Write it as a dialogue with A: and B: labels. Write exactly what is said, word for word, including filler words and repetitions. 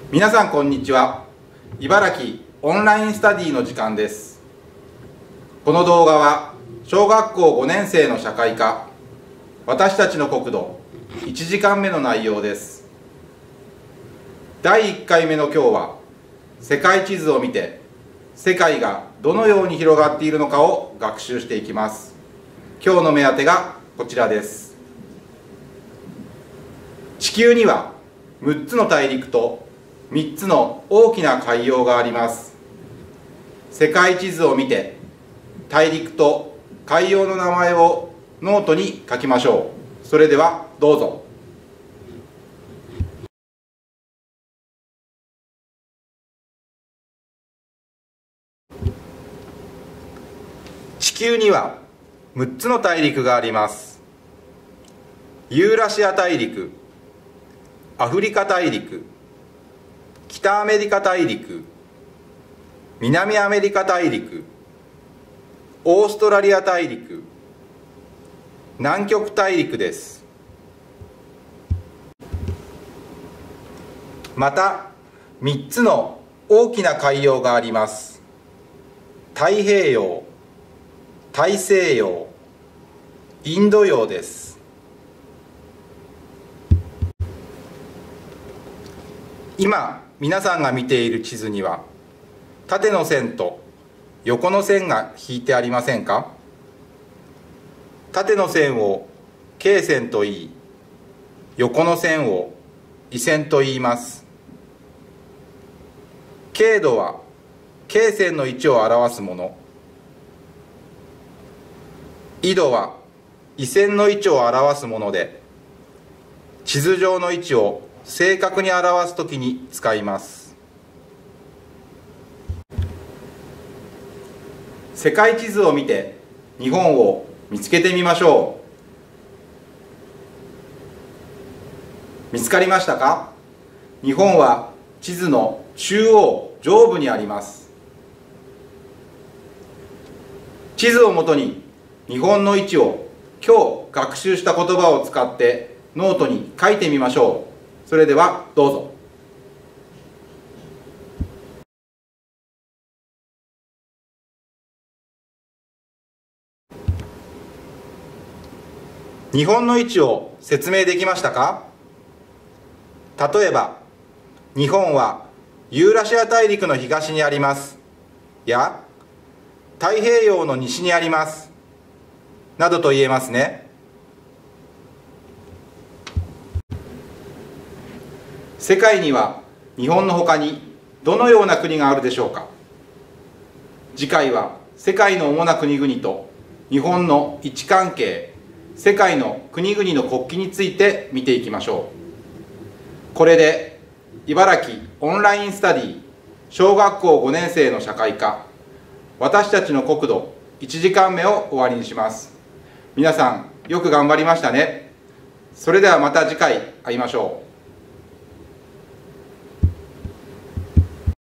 A: 皆さんこんにちは。茨城オンラインスタディの時間です。この動画は小学校ごねん生の社会科私たちの国土いちじかんめの内容です。だいいっかいめの今日は世界地図を見て世界がどのように広がっているのかを学習していきます。今日の目当てがこちらです。地球にはむっつの大陸とみっつの大きな海洋があります。世界地図を見て大陸と海洋の名前をノートに書きましょう。それではどうぞ。地球にはむっつの大陸があります。ユーラシア大陸、アフリカ大陸、北アメリカ大陸、南アメリカ大陸、オーストラリア大陸、南極大陸です。またみっつの大きな海洋があります。太平洋、大西洋、インド洋です。今皆さんが見ている地図には縦の線と横の線が引いてありませんか？縦の線を経線と言い、横の線を緯線と言います。経度は経線の位置を表すもの、緯度は緯線の位置を表すもので、地図上の位置を正確に表すときに使います。世界地図を見て日本を見つけてみましょう。見つかりましたか？日本は地図の中央上部にあります。地図をもとに日本の位置を今日学習した言葉を使ってノートに書いてみましょう。それではどうぞ。日本の位置を説明できましたか？例えば、日本はユーラシア大陸の東にありますや太平洋の西にありますなどと言えますね。世界には日本のほかにどのような国があるでしょうか？次回は世界の主な国々と日本の位置関係、世界の国々の国旗について見ていきましょう。これで茨城オンラインスタディ小学校ごねん生の社会科私たちの国土いちじかんめを終わりにします。皆さんよく頑張りましたね。それではまた次回会いましょう。